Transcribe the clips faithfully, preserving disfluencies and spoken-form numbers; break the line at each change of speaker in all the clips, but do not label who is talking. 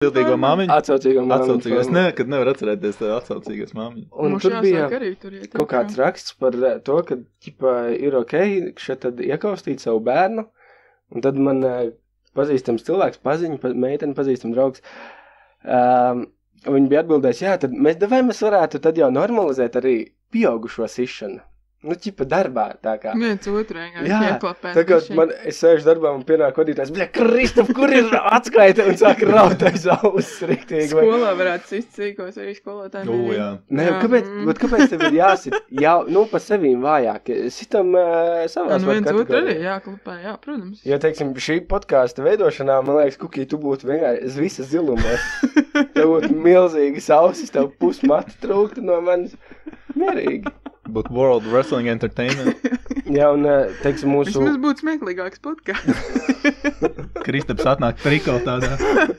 Atsaucīgo māmiņu?
Atsaucīgo māmiņu.
Atsaucīgo. Es nekad nevaru atcerēties tā atsaucīgas māmiņas.
Un
Mums
tur bija
jāsāk arī tur iet
kaut kāds raksts par to, ka, ķipa, ir ok, šeit tad iekaustīt savu bērnu, un tad man uh, pazīstams cilvēks, paziņa, pa, meiteni pazīstam draugs, um, viņi bija atbildējis, jā, tad mēs, vai mēs varētu tad jau normalizēt arī pieaugušo sišanu. Nu, ķipa darbā, tā kā.
Viens otru vienkārši
Jā,
ieklapēt.
tā kā man, es sēžu darbā un pienāk vadītājs, bļa, Kristaf, kur ir atskaita un sāk raut aiz auss riktīgi. Vai...
Skolā varētu sist cīkos arī skolotāji.
O, jā.
Nē,
Jā.
kāpēc, bet kāpēc tev ir jāsit, jau, nu, pa sevīm vājāk, sitam uh, savās
Un
var
viens otru arī
kategorijā.
jāklapē, jā, protams.
Jo, teiksim, šī podkāsta veidošanā, man liekas, Kukī, tu būtu vienkārši uz visas zilumos. Tev būtu milzīgas ausis, tev pusmati trūktu no manis. Mierīgi.
But World Wrestling Entertainment.
Jā, un, teiksim, mūsu...
Vismaz būtu smieklīgāks podkāsts.
Kristaps atnāk triko tādā.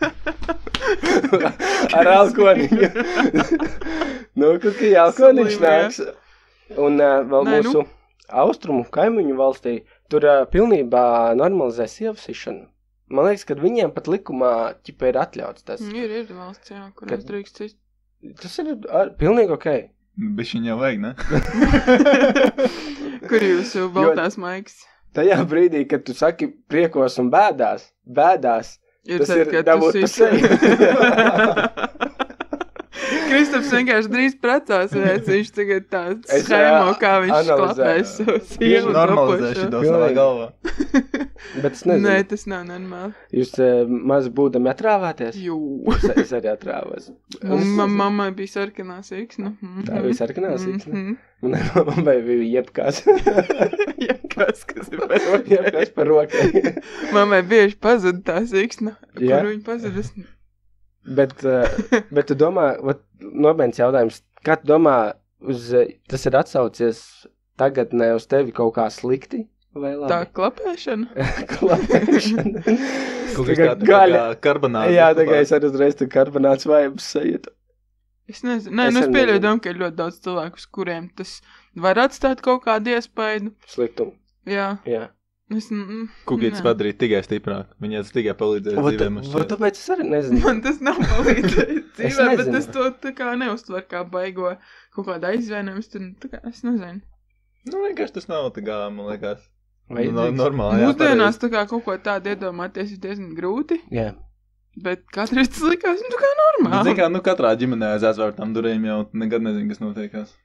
Ar alkoniņu. Nu, Kukī, alkoniņš
Slim, jā.
nāks. Un uh, vēl
Nē,
mūsu
nu.
austrumu kaimiņu valstī, tur uh, pilnībā normalizē sievasišanu. Man liekas, ka viņiem pat likumā ķipa ir atļauts tas.
Ir, ir valsts, jā, kurās
Kad-
drīkst cist.
Tas ir ar, pilnīgi ok.
Bišķiņ jau vajag, ne?
Kur jūsu baltās maigas?
Tajā brīdī, kad tu saki priekos un bēdās, bēdās,
Ir
tas
tad,
ir
kad tu
dabūt pa
sist.
seju.
Kristaps vienkārši drīz precās, redz, viņš tagad tāds
Es,
schēmo,
ā,
kā viņš
analizēju.
klapēs savu
Viņš
sievu.
normalizē šito savā
Pilnīgi.
galvā.
Bet es nezinu,
Nē, tas nav normāli.
jūs uh, maz būdami atrāvāties?
Jū.
Es, es arī atrāvos.
Un man mammai bija sarkanā siksna.
Tā bija sarkanā siksna?
Mhm.
Un mammai bija jebkās.
Jebkas, kas ir par rokai.
Jebkās par rokai.
Mammai bieži pazuda tā siksna.
Jā?
Kur viņa pazuda? Es-
Bet, uh, bet tu domā, vat, nopietns jautājums, kā tu domā, uz, uh, tas ir atsaucies tagadnē uz tevi kaut kā slikti? Vai
Tā
labi?
klapēšana.
Klapēšana.
Kaut kas
Tagad
tāds
gaļa.
kā karbonāts.
Jā, tā kā es arī uzreiz tu karbonāts vibes sajūtu.
Es nezinu. Nē,
Es
nu es
arī
pieļauju
nezinu.
domu, ka ir ļoti daudz cilvēku, uz kuriem tas var atstāt kaut kādu iespaidu.
Sliktumu,
Jā.
jā.
Es, mm,
Kukītis
nē.
padarīt tikai stiprāk. Viņai tas tikai palīdzēja
Vat,
dzīvēm.
vat tāpēc es arī nezinu.
Man tas nav palīdzējis dzīvē, bet
nezinu.
es to tā kā neuztver kā baigo kaut kādu aizvainojumu. Tad, tā kā, es nezinu.
Nu, vienkārši tas nav tā kā, man liekas.
Vai
No,
drīkst?
normāli, jā,
Mūsdienās tā kā kaut ko tādu iedomāties ir diezgan grūti,
Jā.
bet kādreiz tas likās, nu tā kā
pareizi. Bet,
normāli.
zin kā, nu, katrā ģimenē aiz aizvērtām durvīm jau nekad nezinu, kas notiekās.